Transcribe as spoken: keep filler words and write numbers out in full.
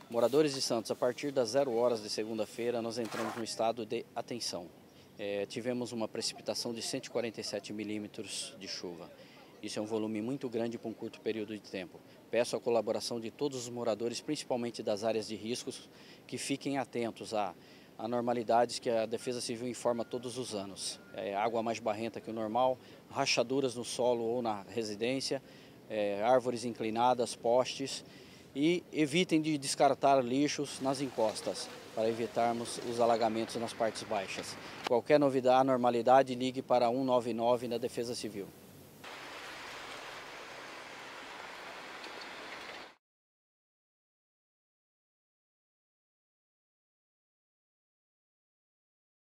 Moradores de Santos, a partir das zero horas de segunda-feira, nós entramos no estado de atenção. É, tivemos uma precipitação de cento e quarenta e sete milímetros de chuva. Isso é um volume muito grande para um curto período de tempo. Peço a colaboração de todos os moradores, principalmente das áreas de riscos, que fiquem atentos a, a normalidades que a Defesa Civil informa todos os anos. É, água mais barrenta que o normal, rachaduras no solo ou na residência, é, árvores inclinadas, postes. E evitem de descartar lixos nas encostas, para evitarmos os alagamentos nas partes baixas. Qualquer novidade, anormalidade, ligue para cento e noventa e nove na Defesa Civil.